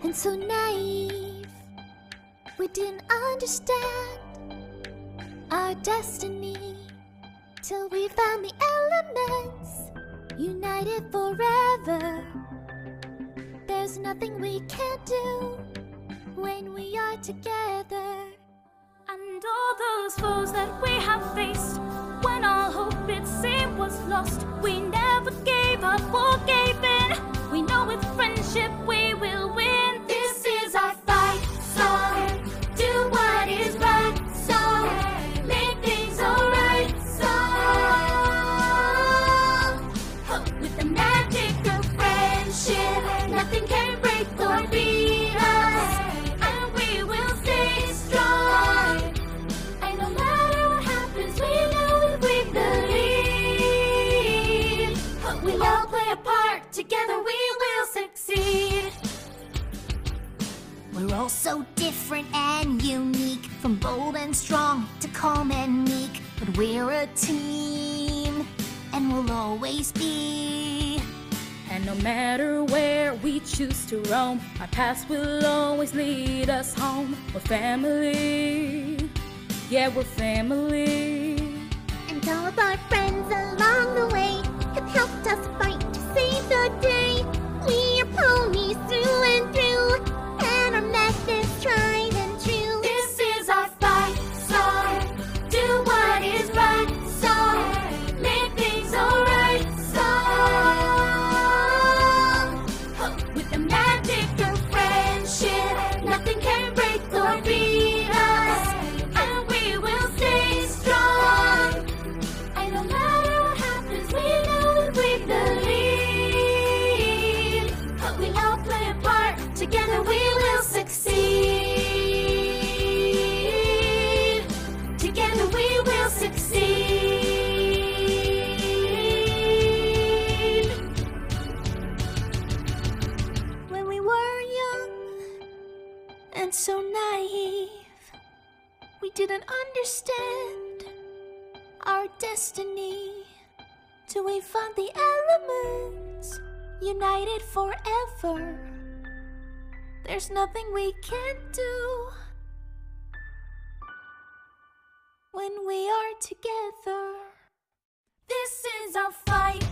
and so naive. We didn't understand our destiny till we found the elements, united forever. There's nothing we can't do when we are together. And all those foes that we have faced, when all hope it seemed was lost, we never gave up or gave in. We know with friendship we will win. This is our fight song. Do what is right song. Make things alright song. With the magic of friendship, nothing can break or beat us. And we will stay strong. And no matter what happens, we know that we believe. We'll all play a part. Together we will succeed. We're all so different and unique, from bold and strong to calm and meek. But we're a team, and we'll always be. And no matter where we choose to roam, our paths will always lead us home. We're family, yeah, we're family. And all of our friends along the way have helped us fight to save the day. We are ponies through and through, and our method's tried and true. This is our fight song. Do what is right song. Make things alright song. With the magic of friendship, nothing can break or beat us. And we will stay strong. And no matter what happens, we know that we believe. We all play a part. Together we will succeed. Together we will succeed. When we were young and so naive, we didn't understand our destiny till we found the elements, united forever. There's nothing we can't do when we are together. This is our fight